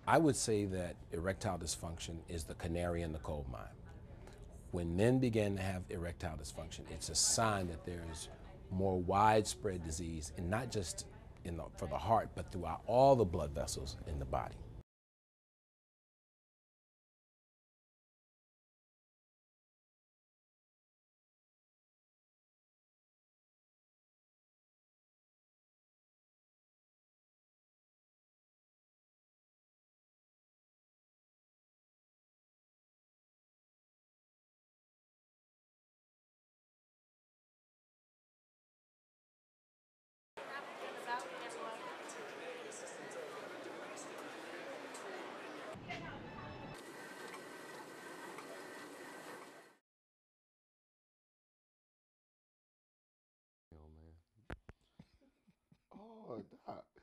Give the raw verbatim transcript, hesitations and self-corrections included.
I would say that erectile dysfunction is the canary in the coal mine. When men begin to have erectile dysfunction, it's a sign that there's more widespread disease, and not just in the, for the heart, but throughout all the blood vessels in the body. Oh man. Oh, Doc.